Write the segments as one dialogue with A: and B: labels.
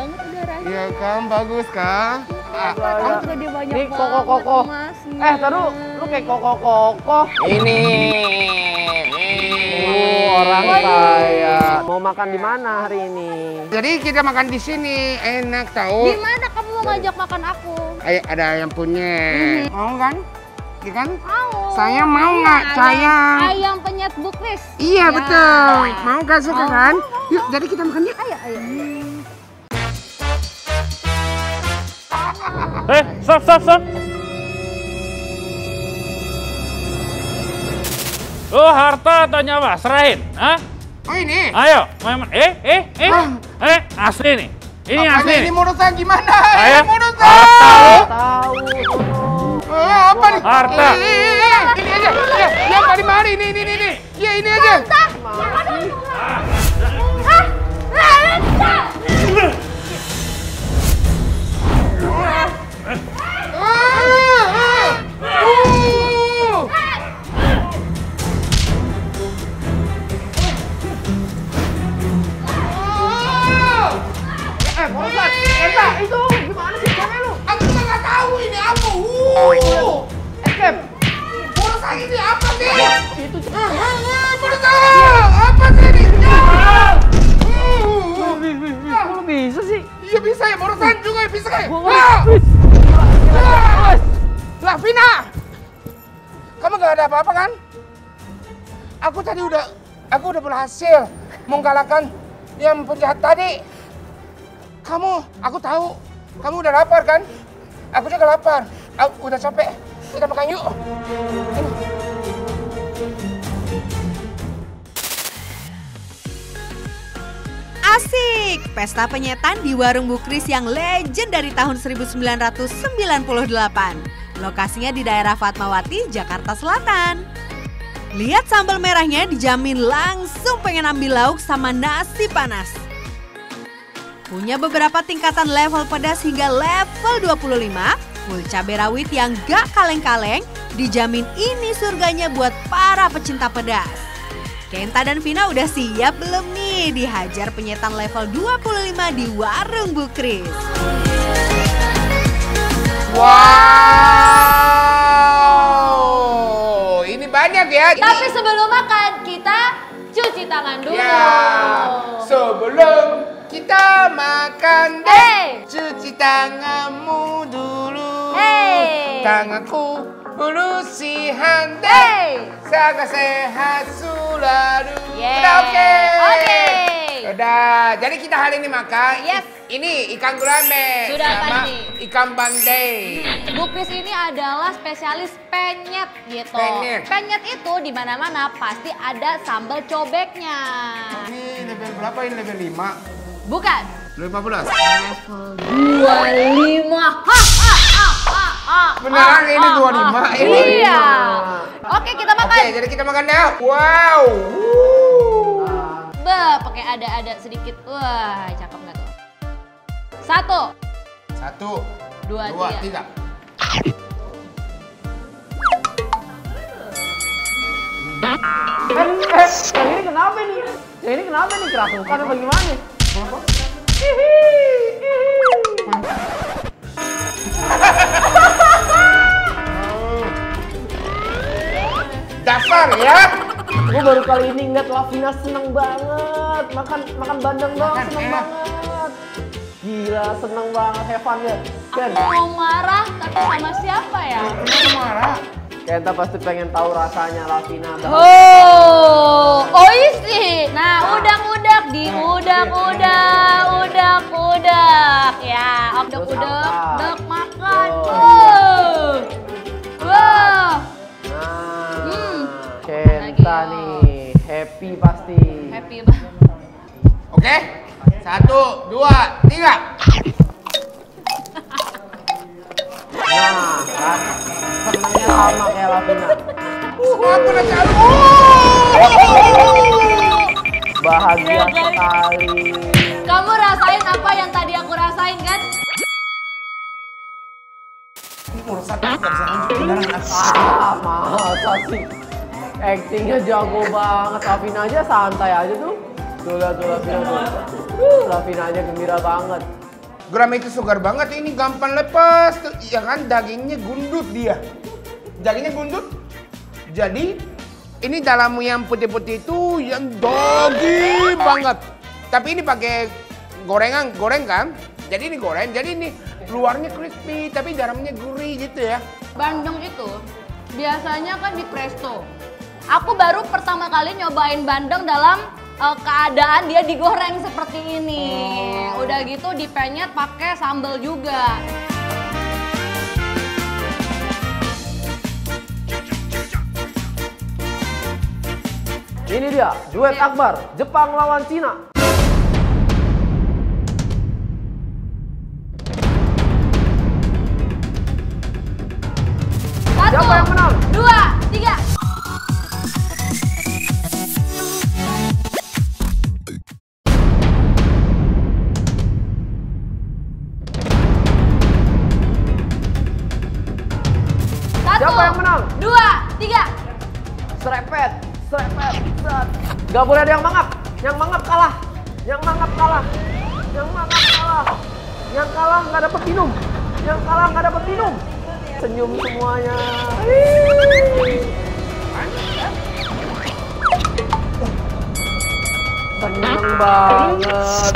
A: banget udaranya.
B: Iya kan, bagus kan?
A: Kamu gede banyak
C: Ini
A: banget
C: koko-koko.
A: emasnya.
C: Taruh, lu kayak koko-koko.
B: Ini.
C: Orang kaya. Mau makan di mana hari ini?
B: Jadi kita makan di sini, enak tahu.
A: Gimana kamu mau ngajak makan aku?
B: Ada ayam punya. Mau kan? Iya kan?
A: Mau.
B: Saya mau nggak? Sayang.
A: Ayam penyet Bu Kris.
B: Iya
A: Ya.
B: betul. Mau gak suka
A: Mau,
B: kan?
A: mau,
B: Yuk, jadi kita makan yuk.
A: Ayo, ayo.
D: Stop. Oh, harta atau nyawa? Serahin. Hah?
B: Oh ini?
D: Ayo, main. Asli nih. Ini
B: Apanya
D: asli
B: ini
D: nih.
B: Morosan gimana?
D: Ayo.
B: Ini Morosan.
C: Tahu.
B: Apa nih?
D: Harta.
B: Ini aja. Ya, yang tadi mari ini. Ya ini aja.
C: Morosan. Itu gimana sih cewek lu?
B: Aku nggak tahu ini apa.
C: Escape.
B: Morosan ini apa sih?
C: Itu
B: Morosan apa sih ini?
C: kok lu bisa sih?
B: Iya bisa ya, Morosan juga bisa kayak. Lavina, kamu gak ada apa-apa kan? Aku udah berhasil mengalahkan yang penjahat tadi. Aku tahu, kamu udah lapar kan? Aku juga lapar. Aku udah capek. Kita makan yuk. Ini.
E: Asik! Pesta penyetan di Warung Bu Kris yang legend dari tahun 1998. Lokasinya di daerah Fatmawati, Jakarta Selatan. Lihat sambal merahnya dijamin langsung pengen ambil lauk sama nasi panas. Punya beberapa tingkatan level pedas hingga level 25, full cabai rawit yang gak kaleng-kaleng, dijamin ini surganya buat para pecinta pedas. Kenta dan Vina udah siap belum nih dihajar penyetan level 25 di Warung Bu Kris?
B: Wow, ini banyak ya.
A: Tapi sebelum makan, kita cuci tangan dulu.
B: Ya, sebelum kita makan cuci tanganmu dulu. Tanganku belusihan sangat sehat selalu. Udah oke. Udah, jadi kita hari ini makan. Ini ikan gurame
A: Sudah
B: sama
A: tadi.
B: ikan bandeng.
A: Bu Kris ini adalah spesialis penyet gitu.
B: Penyet.
A: Itu di mana-mana pasti ada sambal cobeknya.
B: Ini level berapa? Ini level 5.
A: Bukan.
B: 15.
A: 25.
B: Beneran ini 25. Ini.
A: Iya. Oke, kita makan.
B: Oke, jadi kita makan deh. Wow.
A: Pakai ada sedikit. Wah, cakep nggak tuh? 1, 2, 3.
C: Yang ini kenapa nih? Yang ini kenapa nih? Kerasukan apa gimana?
B: Kenapa? Dasar ya.
C: Gue baru kali ini ngeliat Lavina seneng banget. Makan bandeng doang seneng banget. Gila, seneng banget. Have fun ya. Ken,
A: Aku mau marah, tapi sama siapa ya?
B: Kenapa marah?
C: Kenta pasti pengen tahu rasanya Lavina.
A: Oh isi. Nah, udak-udak udak ya. Udak makan. Wow.
C: Nah, Kenta nih happy pasti.
A: Happy banget.
B: Oke. 1, 2, 3.
C: Nah, kan senengnya sama kayak Lavina.
B: Aku udah calu.
C: Bahagia sekali.
A: Kamu rasain apa yang tadi aku rasain kan?
B: Urusan aku gak bisa lanjut beneran.
C: Masa sih? Actingnya jago banget. Lavina aja santai aja tuh. Tuh lihat tuh Lavina tuh. Lavina aja gembira banget.
B: Gurame itu segar banget, ini gampang lepas. Ya kan, dagingnya gundut dia. Dagingnya gundut. Jadi, ini dalam yang putih-putih itu yang daging banget. Tapi ini pakai goreng kan? Jadi ini goreng, jadi ini luarnya crispy, tapi dalamnya gurih gitu ya.
A: Bandeng itu biasanya kan di presto. Aku baru pertama kali nyobain bandeng dalam keadaan dia digoreng seperti ini. Udah gitu dipenyet pakai sambal juga.
C: Ini dia, duet akbar, Jepang lawan Cina.
A: Satu,
C: Siapa yang menang?
A: 2, 3.
C: Siapa yang menang?
A: 2, 3.
C: Serepet, set. Gak boleh ada yang mangap. Yang mangap kalah. Yang mangap kalah. Yang mangap kalah. Yang kalah nggak dapat minum. Yang kalah nggak dapat minum. Senyum semuanya. Seneng banget.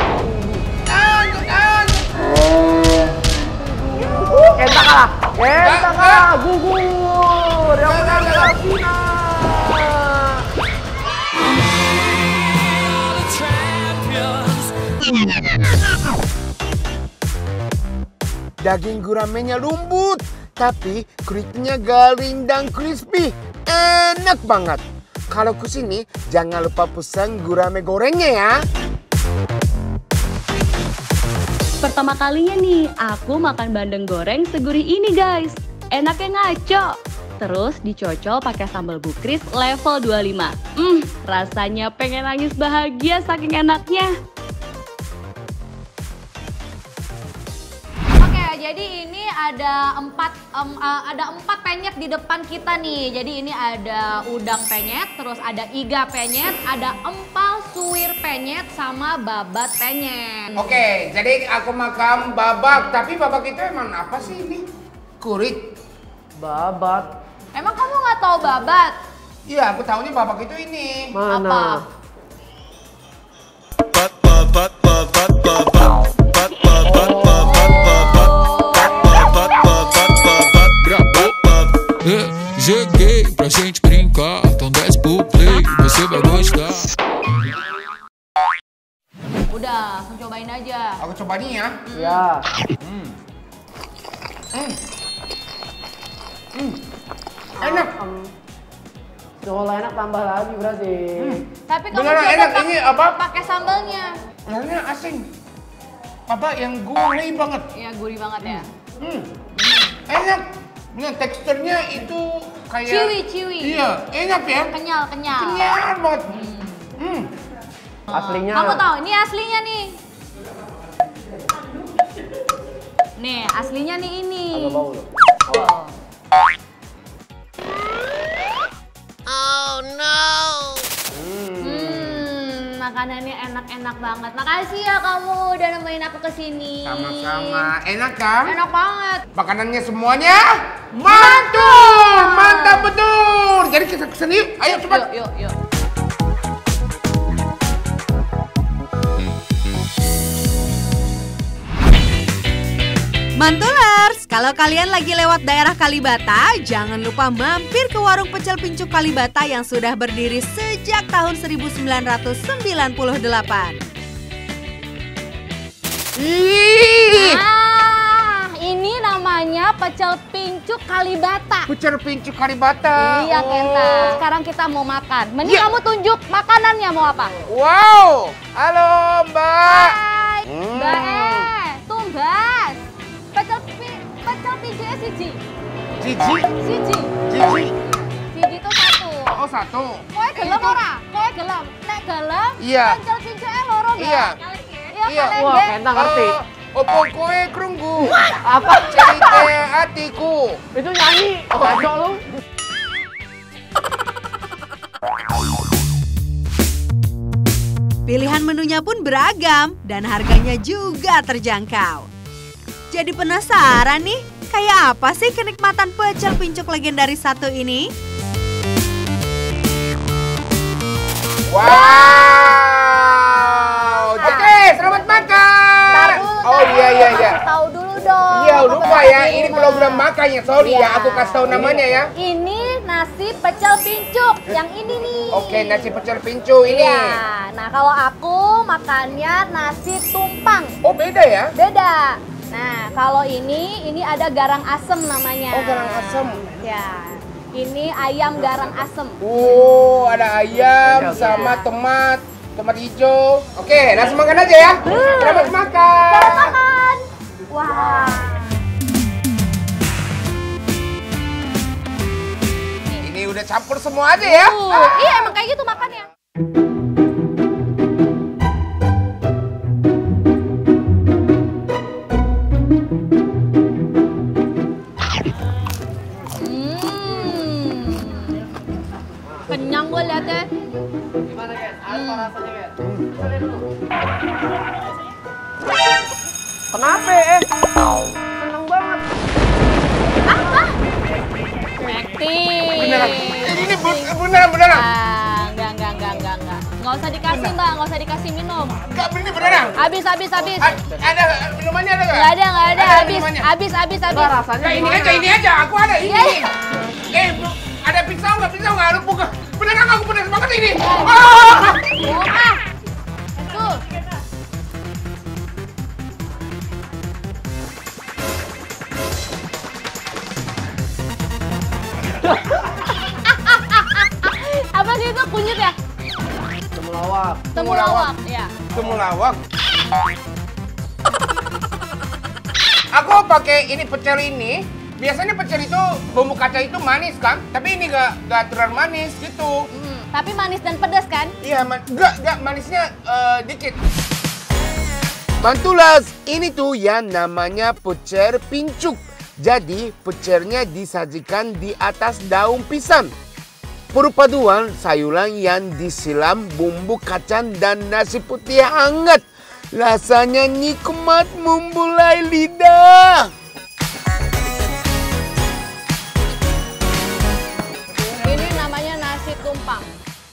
C: Kenta kalah. Kenta kalah. Gugur. Yang menang adalah Cina.
B: Daging guramenya lembut, tapi kulitnya garing dan crispy. Enak banget. Kalau kesini, jangan lupa pesan gurame gorengnya ya.
F: Pertama kalinya nih, aku makan bandeng goreng segurih ini guys. Enaknya ngaco. Terus dicocol pakai sambal bukris level 25. Rasanya pengen nangis bahagia saking enaknya.
A: Jadi ini ada empat penyet di depan kita nih. Jadi ini ada udang penyet, terus ada iga penyet, ada empal suwir penyet, sama babat penyet.
B: Oke, jadi aku makan babak. Tapi babak itu emang apa sih ini? Kurit.
C: Babat.
A: Emang kamu nggak tahu babat?
B: Iya, aku tahunya babak itu ini.
C: Mana?
G: Joguei pra gente brincar, então desce pro play, você vai gostar.
A: Udah, langsung cobain aja.
B: Aku coba nih ya.
C: Ya.
B: Enak.
C: Kalau enak tambah lagi berarti.
A: Tapi kamu
B: Beneran
A: coba
B: enak, ini apa?
A: pakai sambalnya.
B: Rasanya asing. Apa yang gurih banget.
A: Ya gurih banget ya.
B: Enak. Bener, teksturnya itu kayak
A: Ciwi.
B: Iya, enak ya.
A: Kenyal.
B: Kenyal banget.
C: Aslinya.
A: Kamu tahu, ini aslinya nih. Nih, aslinya nih ini.
C: Agak bau loh.
A: Oh no. Makanannya enak-enak banget. Makasih ya kamu udah nemenin aku kesini.
B: Sama-sama. Enak kan?
A: Enak banget.
B: Makanannya semuanya mantul. Mantap betul. Jadi kita kesini yuk. Ayo cepat.
A: Yuk.
E: Mantulers, kalau kalian lagi lewat daerah Kalibata, jangan lupa mampir ke warung pecel pincuk Kalibata yang sudah berdiri sejak tahun 1998.
A: Ini namanya pecel pincuk Kalibata.
B: Pecel pincuk Kalibata.
A: Iya, Kenta. Sekarang kita mau makan. Mending kamu tunjuk makanannya mau apa?
B: Wow. Halo, Mbak.
A: Hai. Mbak tumbas. Pecel pincuknya siji.
B: Cici.
A: Siji itu satu.
B: Oh, satu.
A: Kowe gelem ora? Kowe gelem. Nek gelem,
B: Iya.
A: pecel pincuknya loro ya.
B: Iya.
A: Iya, kalian
C: Wah,
A: nggih.
C: Kenta ngerti.
B: Opo kowe krunggu.
C: Apa?
B: Cerita hatiku.
C: Itu nyanyi. Kacau lu.
E: Pilihan menunya pun beragam dan harganya juga terjangkau. Jadi penasaran nih, kayak apa sih kenikmatan pecel pincuk legendaris satu ini?
B: Wow. Jadi selamat makan.
A: Ntar dulu,
B: Oh iya.
A: kasih tahu dulu dong.
B: Iya lupa ya, ini
A: Rumah.
B: program makannya. Sorry
A: Iya.
B: ya, aku kasih tahu namanya ya.
A: Ini nasi pecel pincuk, yang ini nih.
B: Oke, nasi pecel pincu ini.
A: Iya. Nah, kalau aku makannya nasi tumpang.
B: Oh beda ya?
A: Beda. Nah, kalau ini ada garang asem namanya.
B: Oh garang asem.
A: Ya. Ini ayam garang asem.
B: Oh ada ayam sama tomat hijau. Oke, langsung makan aja ya. Selamat makan.
A: Selamat makan. Wah.
B: Ini udah campur semua aja ya.
A: Iya, emang kayak gitu makannya. Kenyang gue liatnya.
C: Gimana, Gen? Apa rasanya, Gen? Cobain dulu. Kenapa, Seneng banget.
A: Apa? Acting.
B: Beneran. Ini beneran.
A: Ah, enggak. Nggak usah dikasih, Mbak. Nggak usah dikasih minum.
B: Enggak beneran.
A: Habis.
B: Ada minumannya ada nggak?
A: Nggak ada.
B: minumannya?
A: Habis.
C: Enggak, rasanya
B: Nah,
C: gimana?
B: ini aja. Aku ada ini.
A: Iya.
B: Ada pisau nggak? Harus buka. Beneran aku pedas banget ini.
A: Tuh. Apa sih itu kunyit ya?
C: Temulawak.
A: Temulawak, ya.
B: Temulawak. Aku pakai ini pecel ini. Biasanya pecel itu bumbu kaca itu manis kan? Tapi ini nggak terlalu manis gitu.
A: Tapi manis dan pedas kan?
B: Iya, nggak manisnya dikit. Mantulas, ini tuh yang namanya pecel pincuk. Jadi pecelnya disajikan di atas daun pisang. Perpaduan sayuran yang disiram bumbu kacang dan nasi putih hangat. Rasanya nikmat membulai lidah.
A: Ini namanya nasi tumpang.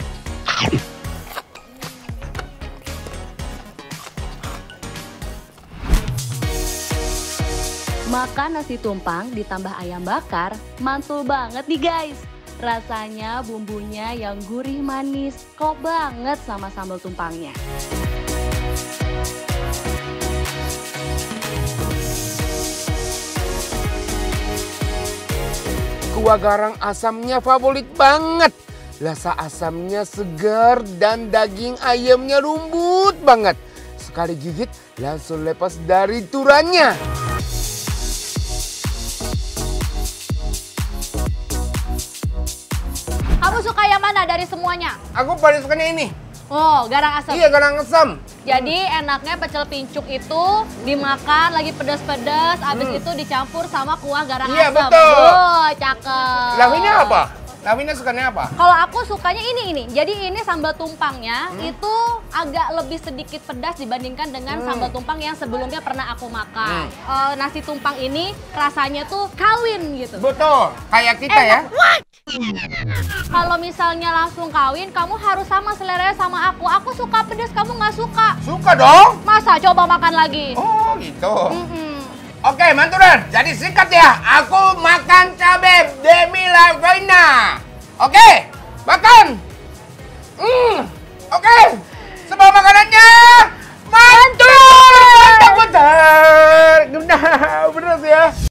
F: Makan nasi tumpang ditambah ayam bakar, mantul banget nih guys. Rasanya bumbunya yang gurih manis, klop banget sama sambal tumpangnya.
B: Kuah garang asamnya favorit banget. Rasa asamnya segar dan daging ayamnya lembut banget. Sekali gigit langsung lepas dari turannya.
A: Kamu suka yang mana dari semuanya?
B: Aku paling sukanya ini.
A: Oh, garang asam.
B: Iya, garang asam.
A: Jadi enaknya pecel pincuk itu dimakan lagi pedas-pedas, abis itu dicampur sama kuah garang
B: Iya,
A: asam.
B: betul.
A: Oh, cakep.
B: Lawinya apa? Lawinya sukanya apa?
A: Kalau aku sukanya ini. Jadi ini sambal tumpangnya itu agak lebih sedikit pedas dibandingkan dengan sambal tumpang yang sebelumnya pernah aku makan. Nasi tumpang ini rasanya tuh kawin gitu.
B: Betul, kayak kita ya.
A: Kalau misalnya langsung kawin, kamu harus sama seleranya sama aku. Aku suka pedas, kamu nggak suka.
B: Suka dong.
A: Masa? Coba makan lagi.
B: Oh, gitu.
A: Mm-mm.
B: Oke, Manturan. Jadi singkat ya. Aku makan cabai demi la reina. Oke, makan.